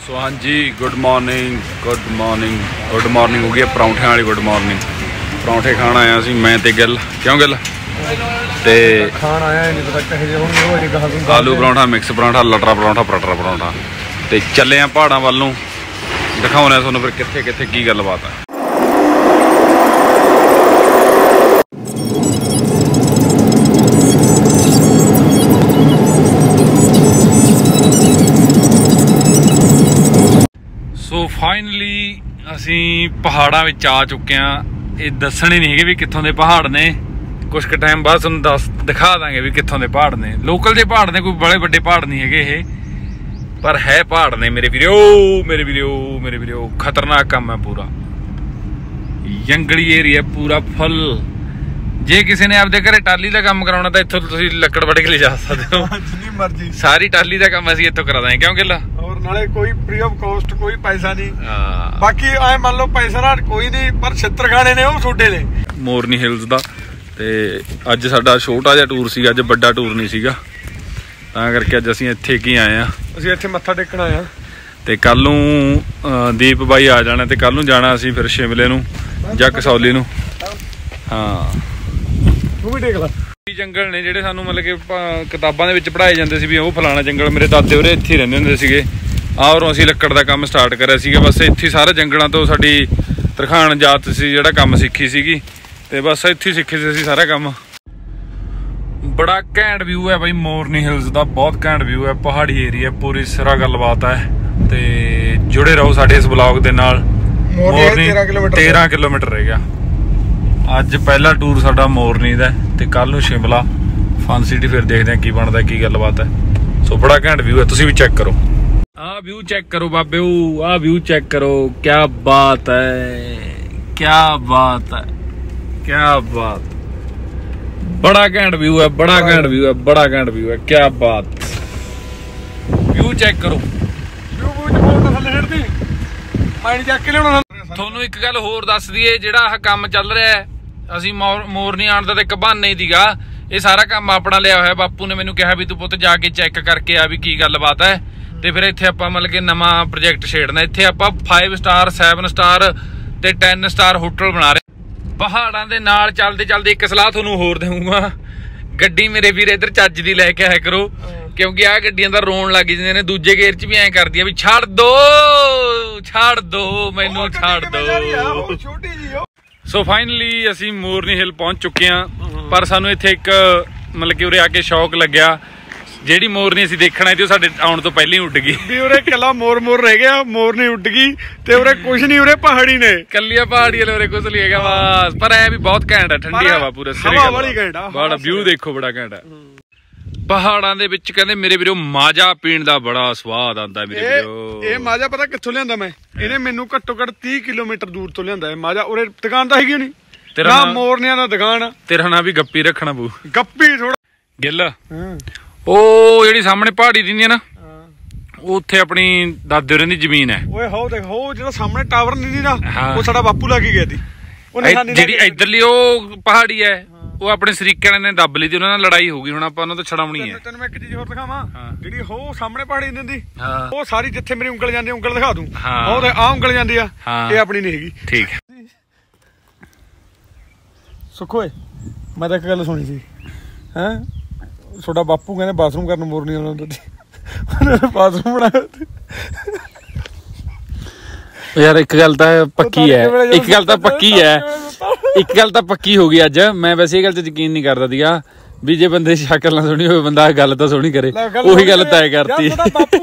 सो हाँ जी, good morning हो गई परौंठे वाली गुड मॉर्निंग। परौंठे खाण आया सी मैं ते गिल, क्यों गिल ते खाण आया नहीं पता कहे जे आलू परौंठा, मिक्स परौंठा, लटरा परौंठा, पराठा परौंठा ते चले आ पहाड़ां वल नूं, दिखाउने तुहानूं फिर कित्थे कित्थे की गलबात है। सो फाइनली असी पहाड़ों में आ चुके हैं। ये दसने नहीं है भी कितों के पहाड़ ने, कुछ क टाइम बाद तुहानूं दिखा देंगे भी कितों के पहाड़ ने। लोकल जे पहाड़ ने, कोई बड़े बड़े पहाड़ नहीं है पर है पहाड़ ने मेरे वीडियो। खतरनाक काम है, पूरा जंगली एरिया पूरा फुल। जे किसी ने आपदे घरे टाली का काम कराना तो इत्थों तुसीं लकड़ वड़ के ले जा सकते हो, जिन्नी मर्जी सारी टाली का काम असीं इत्थों करा देंगे। क्यों गिला और नाले कोई फ्री ऑफ कॉस्ट, कोई पैसा नहीं। बाकी आए मान लो पैसा ना कोई नहीं, पर छित्र खाने ने वो छोटे ने। मोरनी हिल्स दा ते अज साडा छोटा जिहा टूर सीगा, अज बड़ा टूर नहीं सीगा, तां करके अज असीं इत्थे की आए आ। असीं इत्थे मत्था टेकण आए आ ते कल नूं दीप बाई आ जाना, ते कल नूं जाना असीं फिर शिमले नूं जां कसौली नूं। हाँ तू भी टेक ला। जंगल ने ਜਿਹੜੇ ਸਾਨੂੰ मतलब कि किताबां ਦੇ ਵਿੱਚ ਪੜ੍ਹਾਏ ਜਾਂਦੇ ਸੀ ਵੀ ਉਹ ਫਲਾਣਾ ਜੰਗਲ, ਮੇਰੇ ਦਾਦੇ ਉਰੇ ਇੱਥੇ ਰਹਿੰਦੇ ਹੁੰਦੇ ਸੀਗੇ। ਔਰ ਅਸੀਂ ਲੱਕੜ ਦਾ ਕੰਮ ਸਟਾਰਟ ਕਰਿਆ ਸੀਗਾ। ਬਸ ਇੱਥੇ ਸਾਰੇ ਜੰਗਲਾਂ ਤੋਂ ਸਾਡੀ ਤਰਖਾਣ ਜਾਤ ਸੀ ਜਿਹੜਾ ਕੰਮ ਸਿੱਖੀ ਸੀਗੀ, ਤੇ ਬਸ ਇੱਥੇ ਸਿੱਖੇ ਸੀ ਅਸੀਂ ਸਾਰਾ ਕੰਮ। ਬੜਾ ਘੈਂਟ ਵਿਊ ਹੈ ਬਾਈ ਮੋਰਨੀ ਹਿਲਸ ਦਾ, ਬਹੁਤ ਘੈਂਟ ਵਿਊ ਹੈ, ਪਹਾੜੀ ਏਰੀਆ ਪੂਰੀ ਸਿਰਾ ਗੱਲਬਾਤ ਹੈ। ਤੇ ਜੁੜੇ ਰਹੋ ਸਾਡੇ ਇਸ ਬਲੌਗ ਦੇ ਨਾਲ। ਮੋਰਨੀ 13 ਕਿਲੋਮੀਟਰ ਰਹਿ ਗਿਆ। ਅੱਜ ਪਹਿਲਾ ਟੂਰ ਸਾਡਾ ਮੋਰਨੀ ਦਾ ਤੇ ਕੱਲ ਨੂੰ ਸ਼ਿਮਲਾ ਫਨ ਸਿਟੀ, ਫਿਰ ਦੇਖਦੇ ਆ ਕੀ ਬਣਦਾ, ਕੀ ਗੱਲਬਾਤ ਹੈ। ਸੋ ਬੜਾ ਘੈਂਟ ਵਿਊ ਹੈ, ਤੁਸੀਂ ਵੀ ਚੈੱਕ ਕਰੋ। ਆਹ ਵਿਊ ਚੈੱਕ ਕਰੋ ਬਾਬਿਓ, ਆਹ ਵਿਊ ਚੈੱਕ ਕਰੋ। ਕਿਆ ਬਾਤ ਹੈ, ਕਿਆ ਬਾਤ ਹੈ, ਕਿਆ ਬਾਤ। ਬੜਾ ਘੈਂਟ ਵਿਊ ਹੈ, ਬੜਾ ਘੈਂਟ ਵਿਊ ਹੈ, ਬੜਾ ਘੈਂਟ ਵਿਊ ਹੈ। ਕਿਆ ਬਾਤ, ਵਿਊ ਚੈੱਕ ਕਰੋ। ਤੁਹਾਨੂੰ ਇੱਕ ਗੱਲ ਹੋਰ ਦੱਸ ਦਈਏ, ਜਿਹੜਾ ਆਹ ਕੰਮ ਚੱਲ ਰਿਹਾ ਹੈ, ਅਸੀਂ ਮੋਰਨੀ ਆਉਣ ਦਾ ਤਾਂ ਇੱਕ ਬਹਾਨਾ ਹੀ ਸੀਗਾ। ਇਹ ਸਾਰਾ ਕੰਮ ਆਪਣਾ ਲਿਆ ਹੋਇਆ। ਬਾਪੂ ਨੇ ਮੈਨੂੰ ਕਿਹਾ ਵੀ ਤੂੰ ਪੁੱਤ ਜਾ ਕੇ ਚੈੱਕ ਕਰਕੇ ਆ ਵੀ ਕੀ ਗੱਲਬਾਤ ਹੈ। ਤੇ ਫਿਰ ਇੱਥੇ ਆਪਾਂ ਮਤਲਬ ਕਿ ਨਵਾਂ ਪ੍ਰੋਜੈਕਟ ਛੇੜਨਾ। ਇੱਥੇ ਆਪਾਂ 5 ਸਟਾਰ 7 ਸਟਾਰ ਤੇ 10 ਸਟਾਰ ਹੋਟਲ ਬਣਾ ਰਹੇ। ਪਹਾੜਾਂ ਦੇ ਨਾਲ ਚੱਲਦੇ ਚੱਲਦੇ ਇੱਕ ਸਲਾਹ ਤੁਹਾਨੂੰ ਹੋਰ ਦੇਵਾਂਗਾ, ਗੱਡੀ ਮੇਰੇ ਵੀਰ ਇੱਧਰ ਚੱਜ ਦੀ ਲੈ ਕੇ ਆਇਆ ਕਰੋ, ਕਿਉਂਕਿ ਆਹ ਗੱਡੀਆਂ ਦਾ ਰੋਣ ਲੱਗ ਜਾਂਦੀਆਂ ਨੇ। ਦੂਜੇ ਗੇਅਰ 'ਚ ਵੀ ਐਂ ਕਰਦੀਆਂ ਵੀ ਛੱਡ ਦੋ ਮੈਨੂੰ, ਛੱਡ ਦੋ। ਸੋ ਫਾਈਨਲੀ ਅਸੀਂ ਮੋਰਨੀ ਹਿਲ ਪਹੁੰਚ ਚੁੱਕੇ ਹਾਂ, ਪਰ ਸਾਨੂੰ ਇੱਥੇ ਇੱਕ ਮਤਲਬ ਕਿ ਉਰੇ ਆ ਕੇ ਸ਼ੌਕ ਲੱਗਿਆ। ਜਿਹੜੀ ਮੋਰਨੀ ਅਸੀਂ ਦੇਖਣਾ ਸੀ ਉਹ ਸਾਡੇ ਆਉਣ ਤੋਂ ਪਹਿਲਾਂ ਹੀ ਉੱਡ ਗਈ ਵੀ ਉਰੇ ਕੱਲਾ ਮੋਰ ਰਹਿ ਗਿਆ, ਮੋਰਨੀ ਉੱਡ ਗਈ ਤੇ ਉਰੇ ਕੁਝ ਨਹੀਂ, ਉਰੇ ਪਹਾੜੀ ਨੇ ਕੱਲੀਆਂ ਪਹਾੜੀਆਂ ਨੇ, ਉਰੇ ਕੁਝ ਨਹੀਂ ਹੈਗਾ ਬਸ। ਪਰ ਐ ਵੀ ਬਹੁਤ ਘੈਂਟ ਹੈ, ਠੰਡੀ ਹਵਾ, ਪੂਰਾ ਹਵਾ ਵਾਲੀ ਘੈਂਟ ਆ। ਬੜਾ ਵਿਊ ਦੇਖੋ, ਬੜਾ ਘੈਂਟ ਹੈ। ਪਹਾੜਾਂ ਦੇ ਵਿੱਚ ਕਹਿੰਦੇ ਮੇਰੇ ਵੀਰੋ ਮਾਜਾ ਪੀਣ ਦਾ ਬੜਾ ਸਵਾਦ ਆਉਂਦਾ ਮੇਰੇ ਵੀਰੋ। ਇਹ ਮਾਜਾ ਪਤਾ ਕਿੱਥੋਂ ਲਿਆਂਦਾ ਮੈਂ? ਇਹਨੇ ਮੈਨੂੰ ਘੱਟੋ ਘੱਟ 30 ਕਿਲੋਮੀਟਰ ਦੂਰ ਤੋਂ ਲਿਆਂਦਾ ਇਹ ਮਾਜਾ। ਉਰੇ ਦੁਕਾਨ ਤਾਂ ਹੈਗੀ ਨਹੀਂ, ਤੇਰਾ ਮੋਰਨੀਆਂ ਦਾ ਦੁਕਾਨ। ਤੇਰਾ ਨਾਂ ਵੀ ਗੱਪੀ ਰੱਖਣਾ ਪਊ। ਗੱਪੀ ਥੋੜਾ ਗਿੱਲ। ਉਹ ਜਿਹੜੀ ਸਾਹਮਣੇ ਪਹਾੜੀ ਦਿੰਦੀ ਆ ਨਾ, ਉੱਥੇ ਆਪਣੀ ਦਾਦੇ ਹੋਰਾਂ ਦੀ ਜ਼ਮੀਨ ਹੈ। ਓਏ ਹੋ ਦੇਖ, ਉਹ ਜਿਹੜਾ ਸਾਹਮਣੇ ਟਾਵਰ ਨਹੀਂ ਦੀ ਨਾ, ਉਹ ਸਾਡਾ ਬਾਪੂ ਲਾ ਕੇ ਗਿਆ ਸੀ। ਜਿਹੜੀ ਇੱਧਰਲੀ ਉਹ ਪਹਾੜੀ ਹੈ, ਉਹ ਆਪਣੇ ਸਰੀਕੇ ਨੇ ਦੱਬ ਲਈ ਤੇ ਉਹਨਾਂ ਨਾਲ ਲੜਾਈ ਹੋ ਗਈ। ਹੁਣ ਆਪਾਂ ਉਹਨਾਂ ਤੋਂ ਛਡਾਉਣੀ ਹੈ। ਤੈਨੂੰ ਮੈਂ ਇੱਕ ਚੀਜ਼ ਹੋਰ ਦਿਖਾਵਾਂ, ਜਿਹੜੀ ਉਹ ਸਾਹਮਣੇ ਪਹਾੜੀ ਦਿੰਦੀ, ਉਹ ਸਾਰੀ ਜਿੱਥੇ ਮੇਰੀ ਉਂਗਲ ਜਾਂਦੀ, ਉਂਗਲ ਦਿਖਾ ਦੂੰ। ਉਹ ਆਹ ਉਂਗਲ ਜਾਂਦੀ ਆ, ਇਹ ਆਪਣੀ ਨਹੀਂ ਹੈਗੀ। ਠੀਕ ਹੈ ਸੁੱਖੋ, ਮੈਂ ਤਾਂ ਇੱਕ ਗੱਲ ਸੁਣੀ ਸੀ, ਹੈਂ ਤੁਹਾਡਾ ਬਾਪੂ ਕਹਿੰਦੇ ਬਾਥਰੂਮ ਕਰਨ ਮੋਰਨੀ ਆਉਂਦਾ ਸੀ, ਬਾਥਰੂਮ ਬਣਾਇਆ। ਯਾਰ ਇੱਕ ਗੱਲ ਤਾਂ ਪੱਕੀ ਹੈ, ਇੱਕ ਗੱਲ ਤਾਂ ਪੱਕੀ ਹੋ ਗਈ ਅੱਜ। ਮੈਂ ਵੈਸੇ ਇਹ ਗੱਲ ਤੇ ਯਕੀਨ ਨਹੀਂ ਕਰਦਾ ਸੀਗਾ ਵੀ ਜੇ ਬੰਦੇ ਦੀ ਸ਼ਕਲ ਨਾ ਸੁਣੀ ਹੋਵੇ, ਬੰਦਾ ਗੱਲ ਤਾਂ ਸੋਹਣੀ ਕਰੇ। ਉਹੀ ਗੱਲ ਤੈਅ ਕਰਤੀ,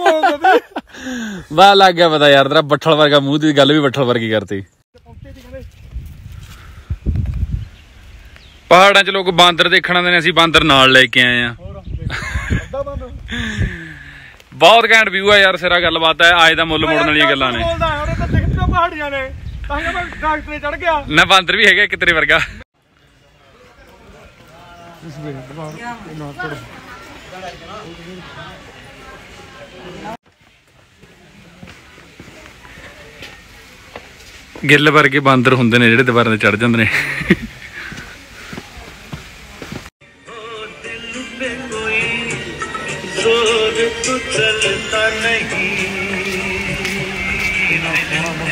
ਵਾਹ ਲੱਗ ਗਿਆ ਪਤਾ ਯਾਰ। ਤੇਰਾ ਬੱਠਲ ਵਰਗਾ ਮੂੰਹ ਦੀ ਗੱਲ ਵੀ ਬੱਠਲ ਵਰਗੀ ਕਰਤੀ। ਪਹਾੜਾਂ 'ਚ ਲੋਕ ਬਾਂਦਰ ਦੇਖਣ ਆਉਂਦੇ ਨੇ, ਅਸੀਂ ਬਾਂਦਰ ਨਾਲ ਲੈ ਕੇ ਆਏ ਆ। ਬਹੁਤ ਘੈਂਟ ਵਿਊ ਹੈ ਯਾਰ, ਸਿਰਾ ਗੱਲਬਾਤ ਹੈ। ਆਏ ਦਾ ਮੁੱਲ ਮੋੜਨ ਵਾਲੀਆਂ ਗੱਲਾਂ ਨੇ। ਪਹਾੜੀਆਂ ਨੇ ਤਾਂ ਮੈਂ ਡਾਕਟਰ ਤੇ ਚੜ ਗਿਆ ਨਾ, ਬਾਂਦਰ ਵੀ ਹੈਗਾ ਇੱਕ ਤੇਰੇ ਵਰਗਾ। ਗਿੱਲ ਵਰਗੇ ਬਾਂਦਰ ਹੁੰਦੇ ਨੇ ਜਿਹੜੇ ਦੁਬਾਰਾ ਤੇ ਚੜ ਜਾਂਦੇ ਨੇ। जोर तो चलता नहीं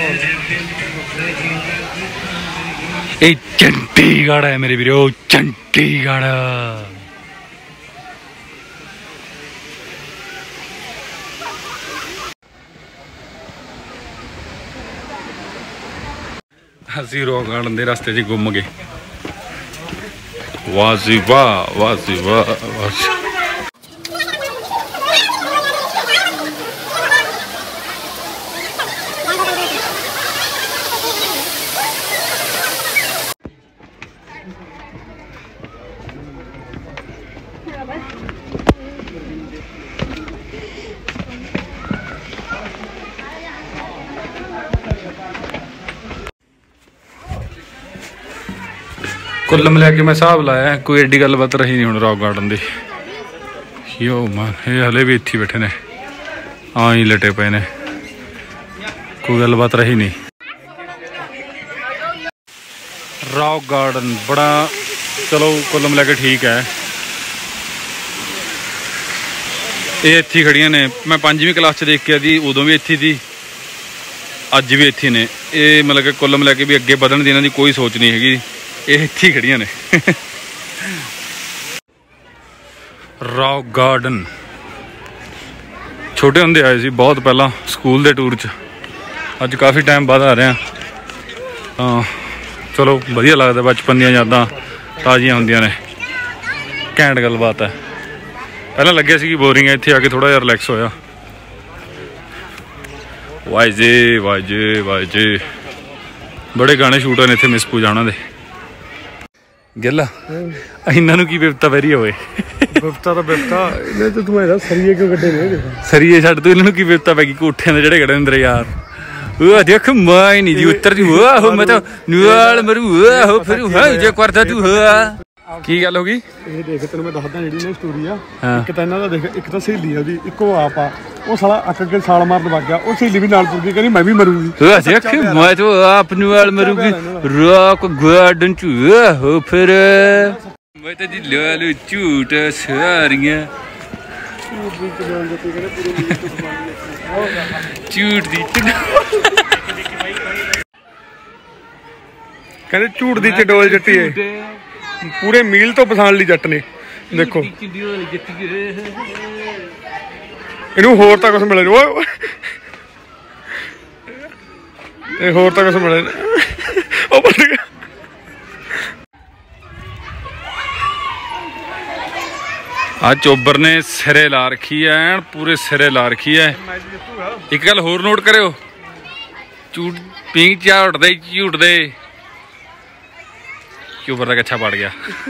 ये चंडीगढ़ है मेरे वीरो, चंडीगढ़। ਅਸੀਂ ਰੌਕ ਗਾਰਡਨ ਦੇ ਰਸਤੇ 'ਚ ਗੁੰਮ ਗਏ। ਵਾਹ ਜੀ ਵਾਹ, ਵਾਹ ਜੀ ਵਾਹ, ਵਾਹ ਜੀ। कुल मिला के मैं हिसाब लाया कोई एडी गलबात रही नहीं हूँ रॉक गार्डन की। यो मान ये हले भी इत्थे बैठे ने, हाँ ही लटे पे ने, कोई गलबात रही नहीं। रॉक गार्डन बड़ा चलो कुल मिला के ठीक है। ये इत्थे खड़ियां ने, मैं 5वीं क्लास च देख के आती उदों भी इत्थे थी, अज भी इत्थे ने। ये मतलब कि कुल मिला के भी अगे बढ़न दी इन्हां दी कोई सोच नहीं हैगी, ये इत्थे खड़ियां ने। रॉक गार्डन छोटे होंदे आए सी बहुत पहला स्कूल दे टूर च, अज काफ़ी टाइम बाद आ रहे हैं। चलो वधिया लगता, बचपन दी यादां ताज़ियां होंदियां ने, घैंट गलबात है। पहला लगे सी कि बोरिंग है, इत्थे आके थोड़ा जिहा रिलैक्स होया। वाह जी वाह जी वाह जी, बड़े गाने शूट होए ने इत्थे मिस पूजाणा दे। गिल इन्हों की बिपता पैरी होए? बिपता तो बिपता इन्हें तो तू ऐसा सरिये क्यों कड्डे ने? सरिये छड्ड तू, इन्हों की बिपता पै गई कोठियां दे जेहड़े खड़े हुंदे यार। ओह देख मैं नहीं दी उत्तर दी हो, मैं तो नुआल मरू हो फिर हां जे करदा तू हो। की गल हो गई? ਇਹ ਦੇਖ ਤੈਨੂੰ ਮੈਂ ਦੱਸਦਾ ਜਿਹੜੀ ਨੇ ਸਟੋਰੀ ਆ, ਇੱਕ ਤਾਂ ਇਹਨਾਂ ਦਾ ਦੇਖ, ਇੱਕ ਤਾਂ ਸਹੇਲੀ ਆ ਉਹਦੀ, ਇੱਕੋ ਆਪ ਆ। ਉਹ ਸਾਲਾ ਅੱਕ ਕੇ ਛਾਲ ਮਾਰਨ ਵਗ ਗਿਆ, ਉਹ ਸਹੇਲੀ ਵੀ ਨਾਲ ਤੁਰ ਗਈ, ਕਹਿੰਦੀ ਮੈਂ ਵੀ ਮਰੂੰਗੀ। ਉਹ ਦੇਖ ਮੈਂ ਤਾਂ ਆਪ नुआल ਮਰੂੰਗੀ ਰੌਕ ਗਾਰਡਨ ਚ ਹੋ ਫਿਰ ਮੈਂ ਤਾਂ ਦੀ ਲਾਲੂ ਝੂਟ ਸਾਰੀਆਂ ਝੂਟ ਦੀ ਕਹਿੰਦੇ ਝੂਟ ਦੀ ਚਡੋਲ ਜੱਟੀ ਏ, पूरे मील तो पछाण ली जट ने। देखो इनू होर तां कुछ मिले, होर तां कुछ मिले। ओ बच गया। आ चोबर ने सिरे ला रखी है, पूरे सिरे ला रखी है। एक गल होर नोट करो, झूठ पिंग झूट दे ऊपर तक अच्छा पड़ गया।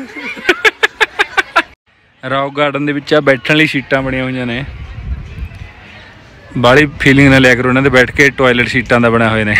रॉक गार्डन के बैठने लिए सीटां बनिया हुई ने, बाली फीलिंग ना लिया करो, उन्होंने बैठ के टॉयलेट सीटां दा बने हुए ने।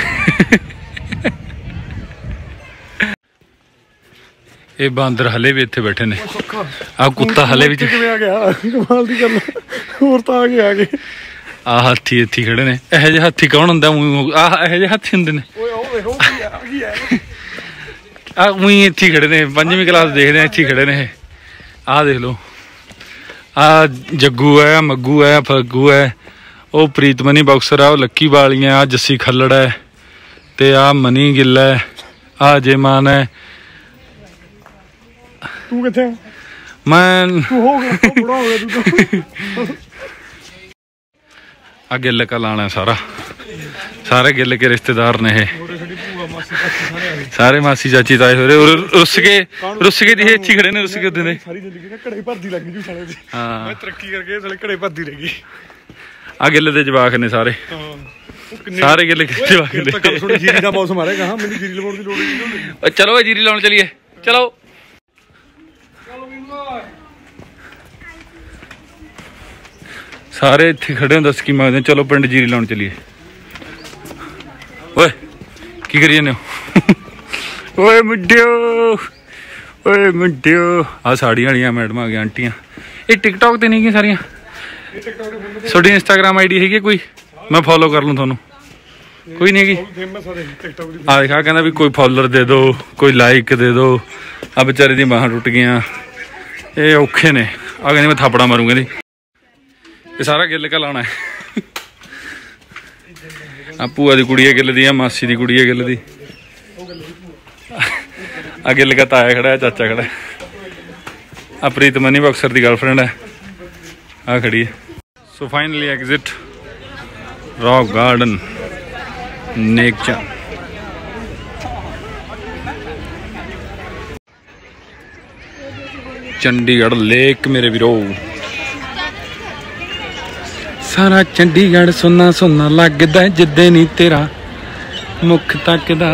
ये बांदर हले भी इत्थे बैठे ने, आ कुत्ता हले भी आ गया। कमाल दी गल होर तां आ गए। आ हाथी इत्थे खड़े ने। इहो जिहे हाथी कौन हुंदा? इहो जिहे हाथी हुंदे ने। उई इत्थे खड़े ने, 5वीं क्लास देखते हैं, इत्थे खड़े ने। आ देख लो, आ जग्गू है, मग्गू है, फग्गू है, वो प्रीतमनी बॉक्सर है, वो लक्की वालियां, आ जस्सी खल्लड़ है, ते आ मनी गिल है, आ अजय मान है। तू किथे? मैं तू हो गया, बड़ा हो गया तू। आ गिल का लाना सारा, सारे गिल के रिश्तेदार ने ये, सारे मासी चाची ताए हो रहे। रुस के दी इत्थे खड़े ने, रुस के ओदे ने। सारी जिंदगी ना घड़े भरदी लग गई साले दी। हां मैं तरक्की करके साले घड़े भरदी रह गई। आ गिल दे जवाक ने सारे, सारे गिल के जवाक ने। तक सुन जीरी दा मौसम आ रहा, हां मैंने जीरी लगाउण दी लोड़ ही नहीं। चलो जीरी लाउण चलिए, चलो सारे इत्थे खड़े दस की मांगदे, चलो पिंड जीरी लाउण चलिए। ओए की करी जाने हो? ओए मुंडियो, ओए मुंडियो। आ साड़ियां वालियां मैडम आ गई, आंटियां। ये टिकटॉक ते नहीं गई सारियां? थोड़ी इंस्टाग्राम आईडी है कोई? मैं फॉलो कर लूँ थानू? कोई नहीं है? आ देखा कहना भी कोई फॉलोअर दे दो, कोई लाइक दे दो। आ बेचारे दी बाहां टुट गई, ये औखे ने। आ कहने मैं थापड़ा मारूंगा दी। ये सारा गिल का लाना है। ਆ ਭੂਆ ਦੀ ਕੁੜੀ ਹੈ ਗਿੱਲ ਦੀ, ਆ ਮਾਸੀ ਦੀ ਕੁੜੀ ਹੈ ਗਿੱਲ ਦੀ, ਆ ਗਿੱਲ ਦਾ ਤਾਇਆ ਖੜਾ ਹੈ, ਚਾਚਾ ਖੜਾ, ਆ ਪ੍ਰੀਤ ਮਨੀ ਬਕਸਰ ਦੀ ਗਰਲਫ੍ਰੈਂਡ ਹੈ, ਆ ਖੜੀ ਹੈ। So finally exit rock garden ਨੇਕਚਾ। ਚੰਡੀਗੜ੍ਹ ਲੇਕ ਮੇਰੇ ਵੀਰੋ, ਸਾਰਾ ਚੰਡੀਗੜ੍ਹ ਸੁੰਨਾ ਸੁੰਨਾ ਲੱਗਦਾ ਜਿੱਦੇ ਨੀ ਤੇਰਾ ਮੁੱਖ ਤੱਕਦਾ।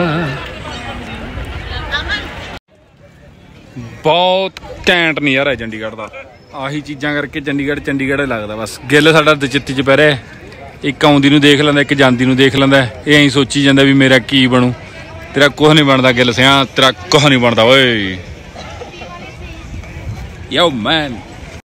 ਬਹੁਤ ਘੈਂਟ ਨਜ਼ਾਰਾ ਹੈ ਚੰਡੀਗੜ੍ਹ ਦਾ। ਆਹੀ ਚੀਜ਼ਾਂ ਕਰਕੇ ਚੰਡੀਗੜ੍ਹ ਲੱਗਦਾ ਬਸ। ਗਿੱਲ ਸਾਡਾ ਦਚਿੱਤੀ 'ਚ ਪੈ ਰਿਹਾ, ਇੱਕ ਆਉਂਦੀ ਨੂੰ ਦੇਖ ਲੈਂਦਾ, ਇੱਕ ਜਾਂਦੀ ਨੂੰ ਦੇਖ ਲੈਂਦਾ। ਇਹ ਐਂ ਸੋਚੀ ਜਾਂਦਾ ਵੀ ਮੇਰਾ ਕੀ ਬਣੂ। ਤੇਰਾ ਕੁਛ ਨਹੀਂ ਬਣਦਾ ਗਿੱਲ ਸਿਆਂ, ਤੇਰਾ ਕੁਛ ਨਹੀਂ ਬਣਦਾ ਓਏ। Yo man